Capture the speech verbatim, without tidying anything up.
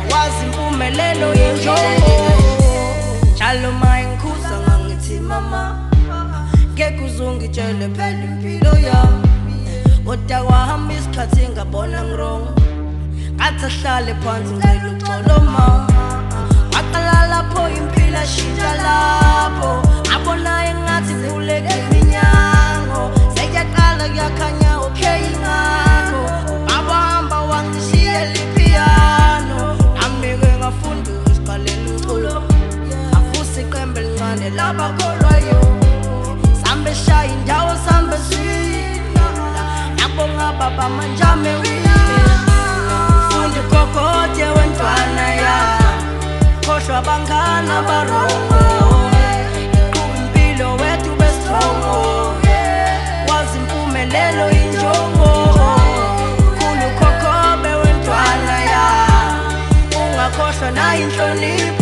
wazi impumelelo yenjongo njalo mayengikhuza ngangithi mama ngeke uzungitshele phela impilo yami kodwa kwahamba isikhathi ngabona ngirong ngathi ahlale phansi ngicela uxolo mama waqala lapho impilo ashintsha lapho abona engathi vuleke iminyango seyaqala kuyakhanya okay ngakho abahamba wangishiya lipiano amike ngafunda isiqalela umculo afuse iqembe elincane labakholwayo sambe shaya indawo sambe sina nabonga baba manjame wina funda kokothe wentwana ya khohlwa bangana barongo impilo wethu bestrongo wazi impumelelo injongo khulu kokhobe wentwana ya ungakhohlwa na inhlonipho